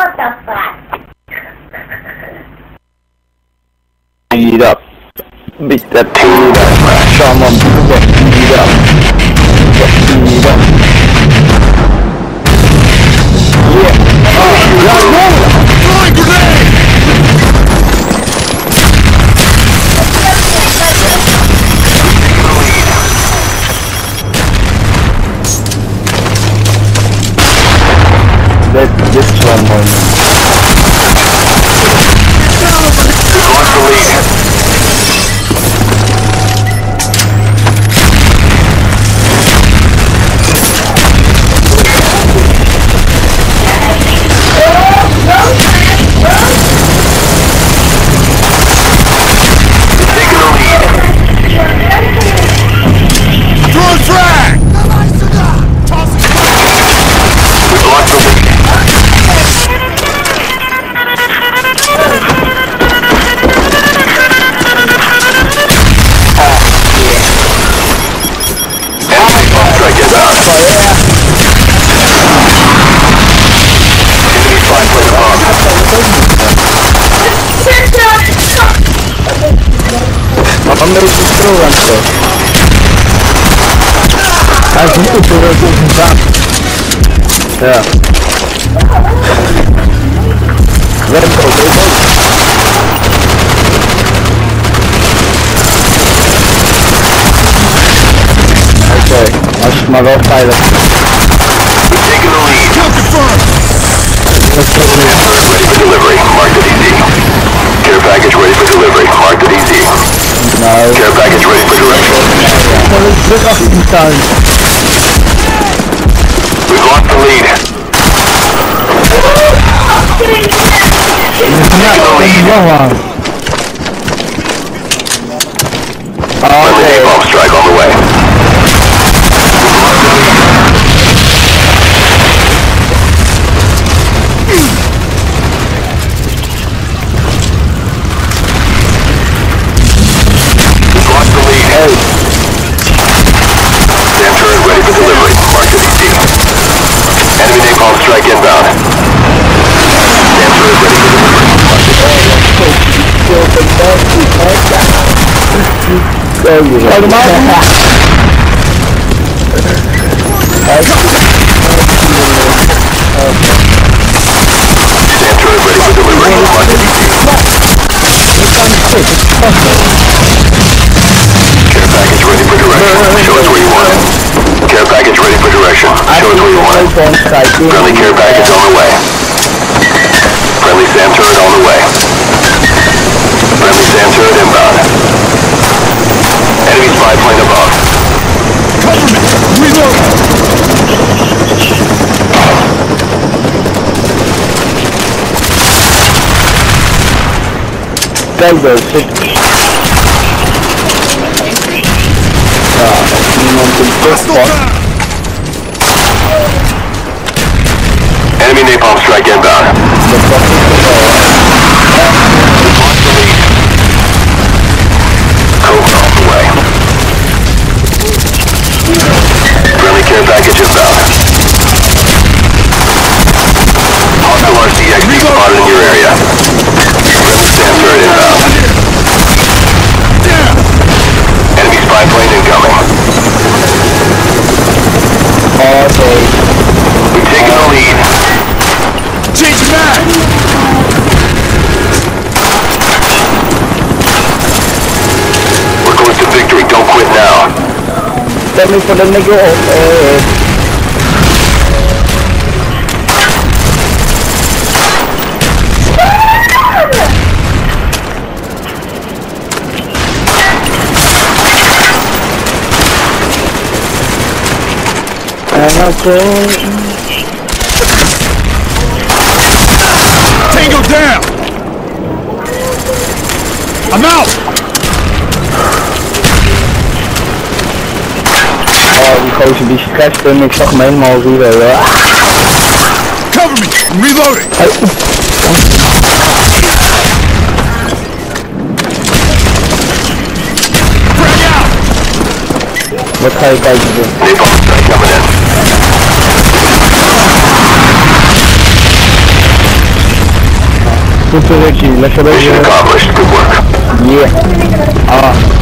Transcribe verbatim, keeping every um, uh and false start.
What the fuck? Beat up. Beat that beat up. Someone get beat up. Get beat up. Yeah. Oh, throwing grenade! That this one more. Lost the lead. I'm going to throw one stuff. I think to throw it in back. Yeah. Let him go, go, go. Okay, I should my well pilot. We've taken the lead. Kill confirmed! Let's go. Ready for delivery. Marked at E Z. Care package ready for delivery. Marked at E Z. No. Care package ready for direction. Look up in time. We've lost the lead. Friendly bomb strike on the way. Strike inbound. Damn turret ready for delivery. Call them out. Damn turret ready for delivery. Care package ready for direction. Show us where you want it. Care package ready for direction. Show us where you want it. Friendly care package on the way. Friendly SAM turret on the way. Friendly SAM turret inbound. Enemy spy plane above. Cover me! Reload! There goes it. Enemy napalm strike inbound. Cobra on the way. Friendly care package inbound. Hostile R C X spotted in your area. Friendly SAM turret inbound. Enemy spy plane incoming. Okay. We've taken the lead. Change back! We're close to victory. Don't quit now. Tell me for the nigga. Uh, Tango down! I'm out! Oh, die gozer die scratcht en ik zag hem helemaal weer. Cover me! I'm reloading! Frag out! Wat ga je kijken doen? Tudo aqui, let's go. Mission accomplished. Good work. Yeah. Ah.